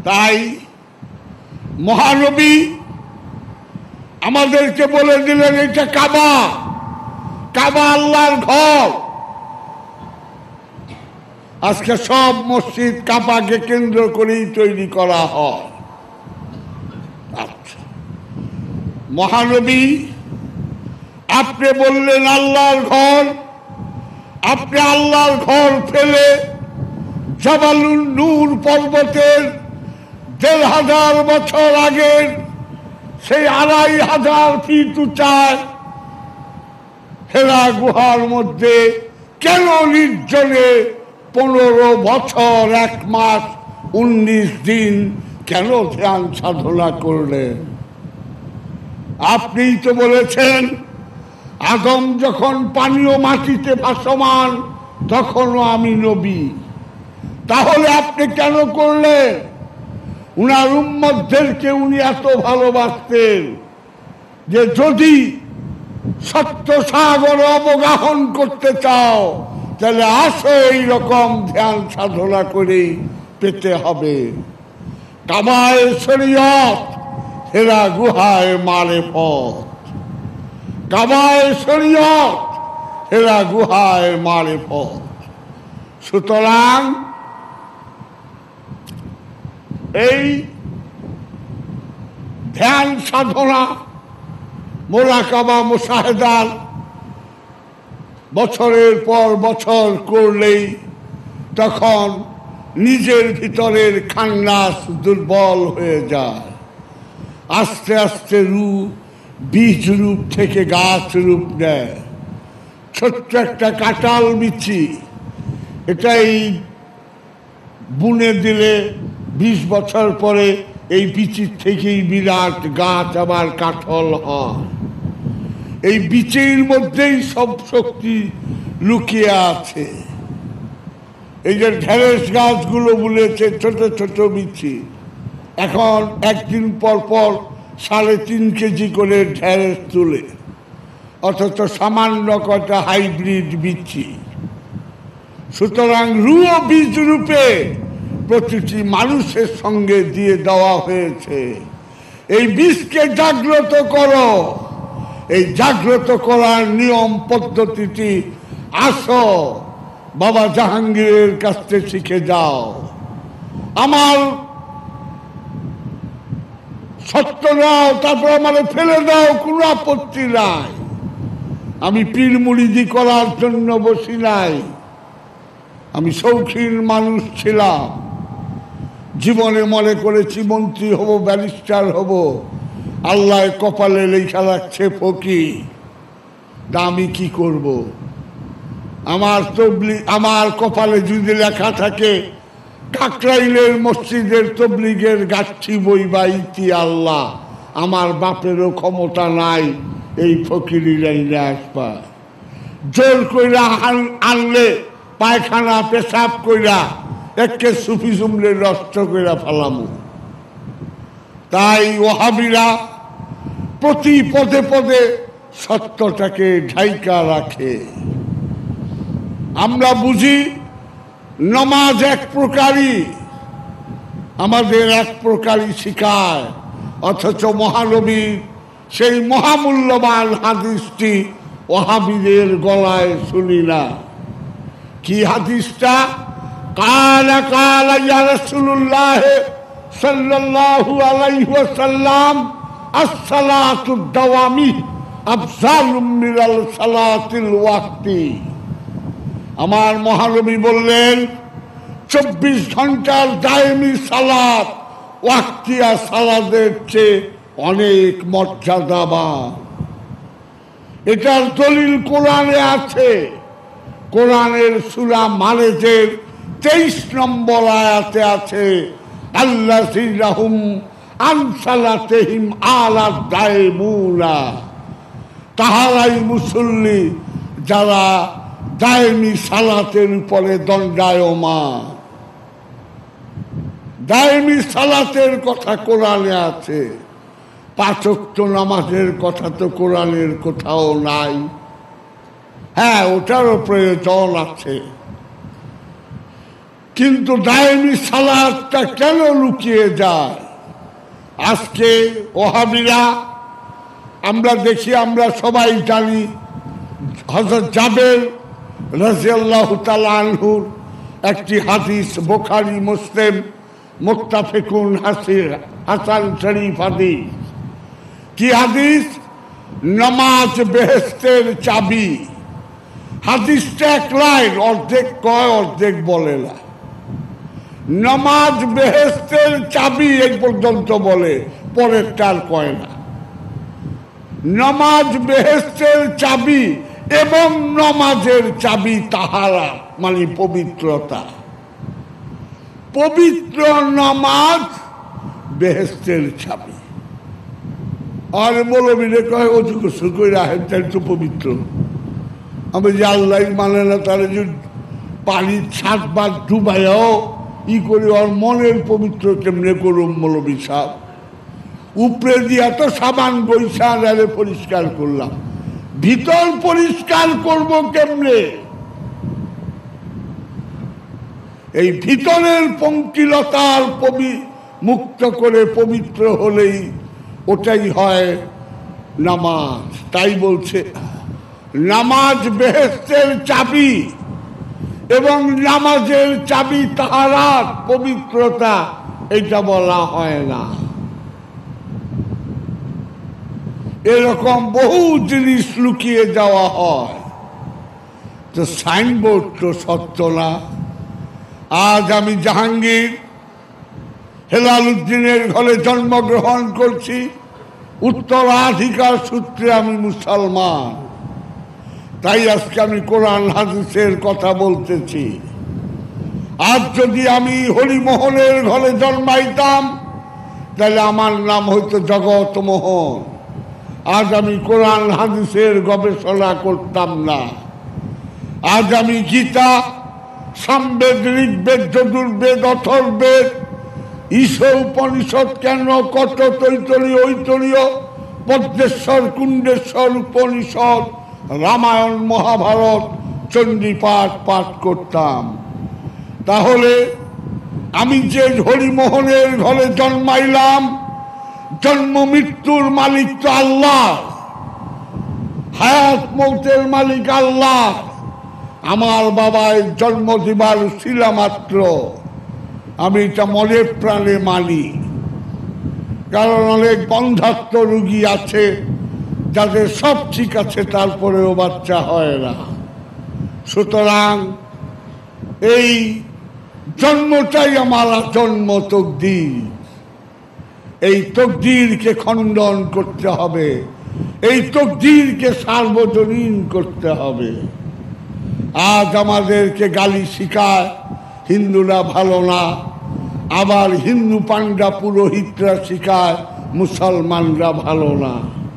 তাই মহানবী আমাদেরকে বলে দিলেন এটা কাবা, কাবা আল্লাহর ঘর। আজকে সব মসজিদ কাবাকে কেন্দ্র করেই তৈরি করা হয়। আচ্ছা, মহানবী আপনি বললেন আল্লাহর ঘর, আপনি আল্লাহর ঘর ফেলে জাবালুন নূর পর্বতের ১,৫০০ বছর আগের সেই ২,৫০০ ফিট উঁচায় হেরা গুহার মধ্যে কেন নির্জনে ১৫ বছর ১ মাস ১৯ দিন কেন ধ্যান সাধনা করলেন? আপনিই তো বলেছেন আদম যখন পানীয় মাটিতে ভাসমান তখনও আমি নবী। তাহলে আপনি কেন করলেন? উনার উম্মতদেরকে উনি এত ভালোবাসতেন যে যদি সত্য সাগর অবগাহন করতে চাও তাহলে আসো এইরকম ধ্যান সাধনা করে পেতে হবে। কাবায় শরীয়ত, হেরা গুহায় মারেফত। কাবায় শরীয়ত, হেরা গুহায় মারেফত। সুতরাং এই ধ্যান সাধনা মোরাকাবা মুশাহেদার বছরের পর বছর করলেই তখন নিজের ভিতরের খান্নাস দুর্বল হয়ে যায়। আস্তে আস্তে বীজ রূপ থেকে গাছ রূপ নেয়। ছোট্ট একটা কাঁঠাল বিচি, এটাই বুনে দিলে ২০ বছর পরে এই বিচির থেকেই বিরাট গাছ আবার কাঁঠাল হয়। এই বীজের মধ্যেই সব শক্তি লুকিয়ে আছে। এই যে ঢেঁড়স গাছগুলো বলেছে ছোট ছোট বিচি, এখন একদিন পর পর ৩.৫ কেজি করে ঢেঁড়স তুলে, অথচ সামান্য কটা হাইব্রিড বিচি। সুতরাং রুও বীজ রূপে প্রতিটি মানুষের সঙ্গে দিয়ে দেওয়া হয়েছে। এই বীজকে জাগ্রত করো। এই জাগ্রত করার নিয়ম পদ্ধতিটি আসো বাবা জাহাঙ্গীরের কাছ থেকে শিখে যাও। আমার সত্য নাও, তারপর আমার ফেলে দাও, কোনো আপত্তি নাই। আমি পীর মুরিদি করার জন্য বসি নাই। আমি শৌখিন মানুষ ছিলাম। জীবনে মনে করেছি মন্ত্রী হব, ব্যারিস্টার হব। আল্লাহ কপালে লেখা রাখছে ফকির। তা আমি কি করব? আমার কপালে যদি লেখা থাকে কাকরাইলের মসজিদের তবলিগের গাচ্ছি বই বা ইতি, আল্লাহ আমার বাপেরও ক্ষমতা নাই এই ফকিরি লাইনে আসবা। জোর কইরা আনলে পায়খানা পেশাব কইরা একে সুফি জুমলে নষ্ট কইরা ফেলামু। তাই ওহাবিরা প্রতি পদে পদে সত্যটাকে ঢাইকা রাখে। আমরা বুঝি নমাজ এক প্রকারই, আমাদের এক প্রকারই শিখায়, অথচ মহানবীর সেই মহামূল্যবান হাদিসটি ওহাবিদের গলায় শুনি না। কি হাদিসটা? কালা কালা ইয়া রাসূলুল্লাহ সাল্লাল্লাহু আলাইহি ওয়াসাল্লাম, আসসালাতুদ দাওয়ামি আফজালুম মিনাল সালাতিল ওয়াক্তি। আমার মহানবী বললেন ২৪ ঘন্টার দায়েমি সালাত ওয়াক্তিয়া সালাতের চেয়ে অনেক মর্যাদাবান। এটার দলিল কোরআনে আছে। কোরআনের সূরা মারেজের ২৩ নম্বর আয়াতে আছে, আল্লাযীনা হুম আন সালাতিহিম দায়েমুনা। তাহারাই মুসল্লি যারা দায়েমি সালাতের উপরে দণ্ডায়মান। দায়েমি সালাতের কথা কোরআনে আছে, ৫ ওয়াক্ত নামাজের কথা তো কোরআনের কোথাও নাই। হ্যাঁ, ওটারও প্রয়োজন আছে। কিন্তু দায়েমি সালাতটা কেন লুকিয়ে যায়? আজকে ওহাবিরা আমরা দেখি, আমরা সবাই জানি, হযরত জাবের রাদিয়াল্লাহু তাআলা আনহুর একটি হাদিস, বুখারী মুসলিম মুত্তাফিকুন হাসান শরীফ হাদিস। কি হাদিস? নামাজ বেহেশতের চাবি। হাদিসটা এক লাইন, অর্ধেক কয় অর্ধেক বলে না। নামাজ বেহেশতের চাবি এই পর্যন্ত বলে, পরেরটা আর কয় না। নামাজ বেহেশতের চাবি এবং নামাজের চাবি তাহারা, মানে পবিত্রতা। পবিত্র নামাজ বেহেশতের চাবি। আর মৌলবীরা কয় অজু গোসল করে রাখেন, তাই তো পবিত্র। আমি যে আল্লাহ মানে না, তাহলে যে পানির 7 বার ডুবাইও ই করে ওর মনের পবিত্র কেমনে করুম? মৌলবী সাহেব, উপরে দিয়া তো সাবান বৈশা পরিষ্কার করলাম, ভিতর পরিষ্কার করব কেমনে? এই ভিতরের পঙ্কিলতার মুক্ত করে পবিত্র হলেই ওটাই হয় নামাজ। তাই বলছে নামাজ বেহেশতের চাবি এবং নামাজের চাবি তাহারাত, পবিত্রতা, এটা বলা হয় না। এরকম বহু জিনিস লুকিয়ে যাওয়া হয়। তো সাইনবোর্ড তো সত্য না। আজ আমি জাহাঙ্গীর হেলাল উদ্দিনের ঘরে জন্মগ্রহণ করছি, উত্তরাধিকার সূত্রে আমি মুসলমান। তাই আজকে আমি কোরআন হাদিসের কথা বলতেছি। আজ যদি আমি হরিমোহনের ঘরে জন্মাইতাম, তাহলে আমার নাম হইতো জগৎমোহন। আজ আমি কোরআন হাদিসের গবেষণা করতাম না। আজ আমি গীতা, সামবেদ, ঋগ্বেদ, যজুর্বেদ, অথর্বেদ, ঈশো উপনিষদ, কেন কত তৈতরীয়, ঐতরীয়, পদ্মেশ্বর, কুণ্ডেশ্বর উপনিষদ, রামায়ণ, মহাভারত, চণ্ডীপাঠ পাঠ করতাম। তাহলে আমি যে হরিমোহনের ঘরে জন্মাইলাম, জন্ম মৃত্যুর মালিক তো আল্লাহ, হায়াত মৌতের মালিক আল্লাহ। আমার বাবায় জন্ম দিবার শিলা মাত্র, আমি এটা মনে প্রাণে মানি। কারণ অনেক বন্ধাত্ম রোগী আছে যাদের সব ঠিক আছে, তারপরেও বাচ্চা হয় না। সুতরাং এই জন্মটাই আমার জন্ম তকদির। এই তকদিরকে খণ্ডন করতে হবে, এই তকদিরকে সার্বজনীন করতে হবে। আজ আমাদেরকে গালি শিখায় হিন্দুরা ভালো না, আবার হিন্দু পান্ডা পুরোহিতরা শিখায় মুসলমানরা ভালো না।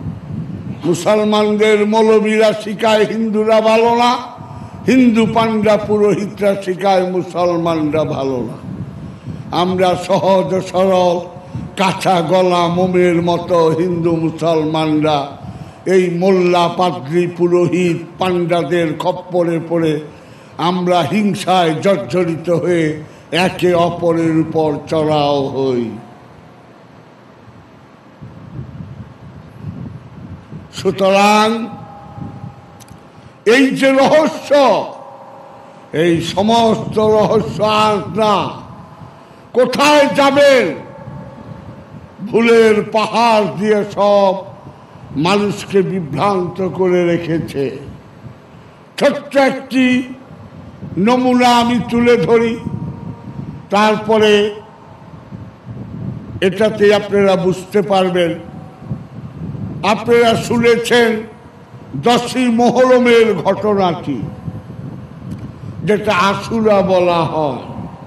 মুসলমানদের মৌলবীরা শিখায় হিন্দুরা ভালো না, হিন্দু পান্ডা পুরোহিতরা শিখায় মুসলমানরা ভালো না। আমরা সহজ সরল কাঁচা গলা মোমের মতো হিন্দু মুসলমানরা এই মোল্লা, পাদ্রী, পুরোহিত, পান্ডাদের খপ্পরে পড়ে আমরা হিংসায় জর্জরিত হয়ে একে অপরের উপর চড়াও হই। সুতরাং এই যে রহস্য, এই সমস্ত রহস্য আজ না, কোথায় যাবেন? ভুলের পাহাড় দিয়ে সব মানুষকে বিভ্রান্ত করে রেখেছে। ছোট্ট একটি নমুনা আমি তুলে ধরি, তারপরে এটাতে আপনারা বুঝতে পারবেন। আপনারা শুনেছেন 10ই মুহররমের ঘটনাটি, যেটা আশুরা বলা হয়।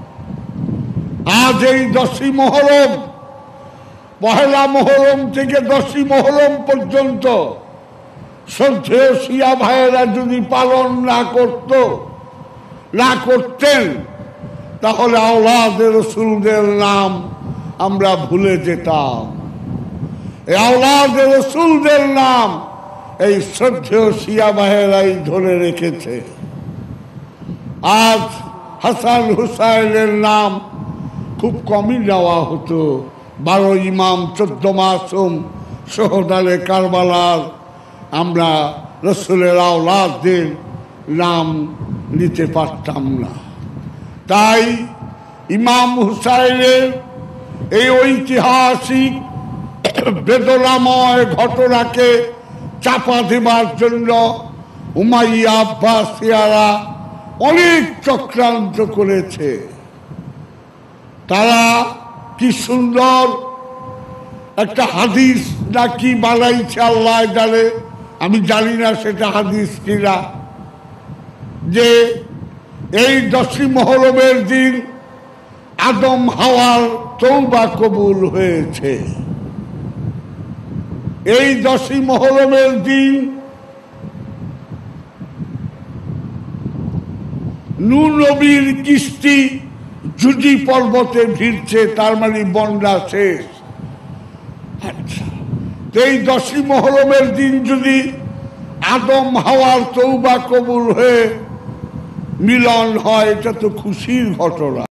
আজ এই 10ই মুহররম, পহেলা মুহররম থেকে 10ই মুহররম পর্যন্ত শ্রদ্ধেয় শিয়া ভাইয়েরা যদি পালন না করতেন, তাহলে আওলাদে রসুলদের নাম আমরা ভুলে যেতাম। এই আওলাদে রসুলদের নাম এই শ্রদ্ধেয় শিয়া ভাইয়েরাই ধরে রেখেছে। আজ হাসান হুসাইনের নাম খুব কমই নেওয়া হতো। 12 ইমাম, 14 মাসুম শহদায়ে কারবালার আমরা রসুলের আওলাদদের নাম নিতে পারতাম না। তাই ইমাম হুসাইনের এই ঐতিহাসিক বেদনাময় ঘটনাকে চাপা দেবার জন্য উমাইয়া আব্বাসিয়ারা অনেক চক্রান্ত করেছে। তারা কি সুন্দর একটা হাদিস নাকি বানাইছে, আল্লাহ জানে, আমি জানি না সেটা হাদিস কিনা, যে এই 10ই মুহররমের দিন আদম হাওয়ার তওবা কবুল হয়েছে। এই 10ই মুহররমের দিন নূহ নবীর কিস্তি জুজি পর্বতে ভিড়ছে, তার মানে বন্যা শেষ। আচ্ছা, এই 10ই মুহররমের দিন যদি আদম হাওয়ার তওবা কবুল হয়ে মিলন হয়, এটা তো খুশির ঘটনা।